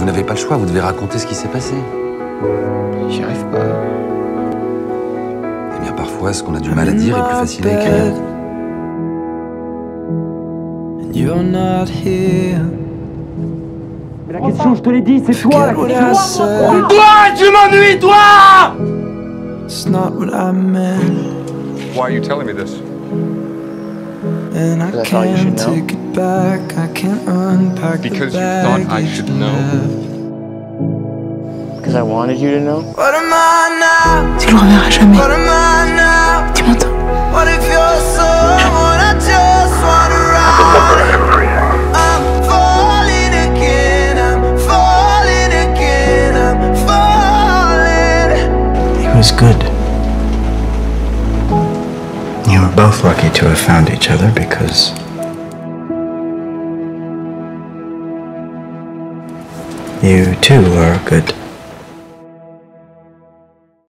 vous n'avez pas le choix, vous devez raconter ce qui s'est passé. J'y arrive pas. Eh bien, parfois, ce qu'on a du mal à dire est plus facile à écrire. Mais la question, je te l'ai dit, c'est toi la question. Toi, tu m'ennuies, toi! Why are you telling me this? I thought you should know. Because you thought I should know? Because I wanted you to know. Tu le reverras jamais. Tu m'entends? It was good. You were both lucky to have found each other because you too are good.